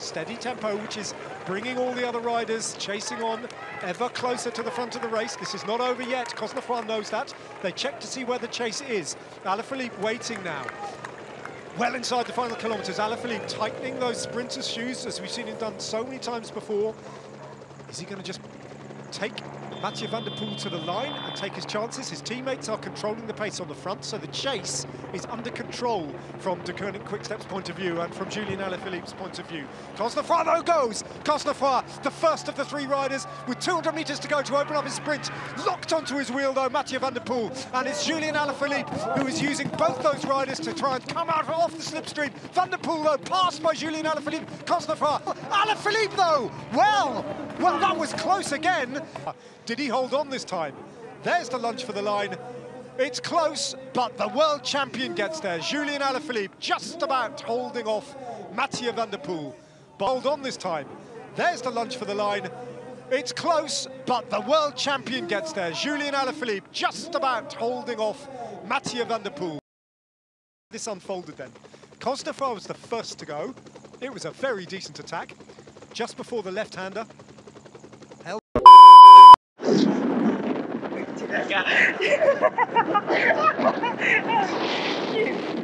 Steady tempo, which is bringing all the other riders chasing on ever closer to the front of the race. This is not over yet. Cosnefroid knows that. They check to see where the chase is. Alaphilippe waiting now. Well inside the final kilometres, Alaphilippe tightening those sprinters' shoes, as we've seen him done so many times before. Is he going to just take Mathieu van der Poel to the line and take his chances? His teammates are controlling the pace on the front, so the chase is under control from De Koning Quick-Step's point of view and from Julien Alaphilippe's point of view. Cosnefroid though goes! Cosnefroid, the first of the three riders, with 200 metres to go to open up his sprint. Locked onto his wheel though, Mathieu van der Poel, and it's Julien Alaphilippe who is using both those riders to try and come out off the slipstream. Van der Poel though, passed by Julien Alaphilippe. Cosnefroid, Alaphilippe though, well, that was close again. Did he hold on this time? There's the lunge for the line. It's close, but the world champion gets there. Julien Alaphilippe just about holding off Mathieu van der Poel. But hold on this time. There's the lunge for the line. It's close, but the world champion gets there. Julien Alaphilippe just about holding off Mathieu van der Poel. This unfolded then. Cosnefroid was the first to go. It was a very decent attack. Just before the left-hander. Yeah.